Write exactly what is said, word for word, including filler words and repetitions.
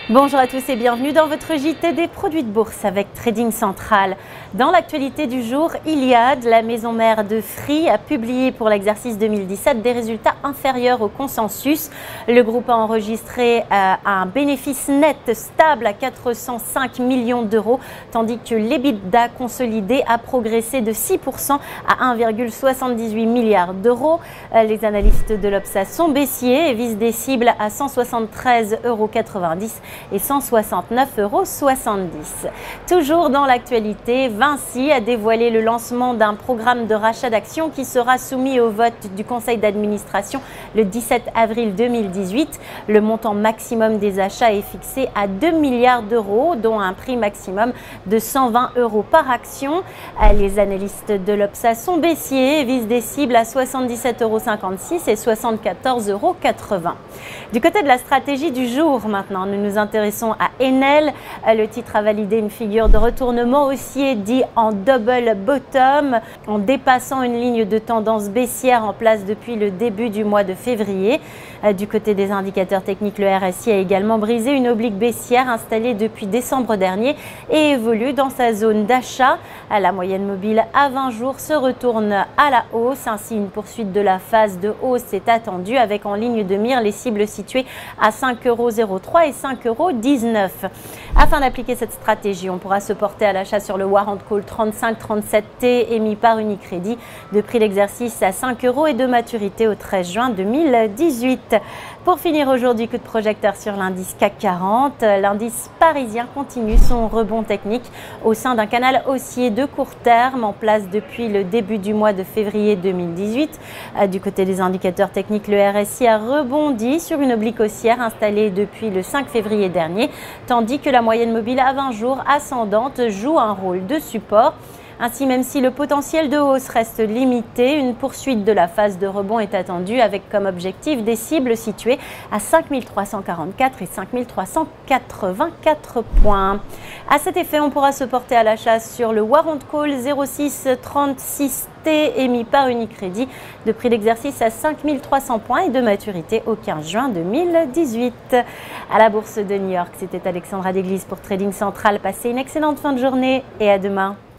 Bonjour à tous et bienvenue dans votre J T des produits de bourse avec Trading Central. Dans l'actualité du jour, Iliad, la maison mère de Free, a publié pour l'exercice deux mille dix-sept des résultats inférieurs au consensus. Le groupe a enregistré euh, un bénéfice net stable à quatre cent cinq millions d'euros, tandis que l'EBITDA consolidé a progressé de six pour cent à un virgule soixante-dix-huit milliard d'euros. Euh, les analystes de l'Obsa sont baissiers et visent des cibles à cent soixante-treize euros quatre-vingt-dix et cent soixante-neuf euros soixante-dix. Toujours dans l'actualité, Vinci a dévoilé le lancement d'un programme de rachat d'actions qui sera soumis au vote du conseil d'administration le dix-sept avril deux mille dix-huit. Le montant maximum des achats est fixé à deux milliards d'euros, dont un prix maximum de cent vingt euros par action. Les analystes de l'Obsa sont baissiers et visent des cibles à soixante-dix-sept euros cinquante-six et soixante-quatorze euros quatre-vingts. Du côté de la stratégie du jour maintenant, nous nous intéressons à Enel. Le titre a validé une figure de retournement haussier dit en double bottom, en dépassant une ligne de tendance baissière en place depuis le début du mois de février. Du côté des indicateurs techniques, le R S I a également brisé une oblique baissière installée depuis décembre dernier et évolue dans sa zone d'achat. La moyenne mobile à vingt jours se retourne à la hausse. Ainsi, une poursuite de la phase de hausse est attendue avec en ligne de mire les cibles situées à cinq euros zéro trois et cinq euros dix-neuf. Afin d'appliquer cette stratégie, on pourra se porter à l'achat sur le Warrant Call trente-cinq trente-sept T émis par Unicredit, de prix d'exercice à cinq euros et de maturité au treize juin deux mille dix-huit. Pour finir aujourd'hui, coup de projecteur sur l'indice C A C quarante. L'indice parisien continue son rebond technique au sein d'un canal haussier de court terme en place depuis le début du mois de février deux mille dix-huit. Du côté des indicateurs techniques, le R S I a rebondi sur une oblique haussière installée depuis le cinq février dernier, tandis que la moyenne mobile à vingt jours ascendante joue un rôle de support. Ainsi, même si le potentiel de hausse reste limité, une poursuite de la phase de rebond est attendue avec comme objectif des cibles situées à cinq mille trois cent quarante-quatre et cinq mille trois cent quatre-vingt-quatre points. À cet effet, on pourra se porter à l'achat sur le Warrant Call zéro six trente-six T émis par Unicredit, de prix d'exercice à cinq mille trois cents points et de maturité au quinze juin deux mille dix-huit. À la bourse de New York, c'était Alexandra Deglise pour Trading Central. Passez une excellente fin de journée et à demain.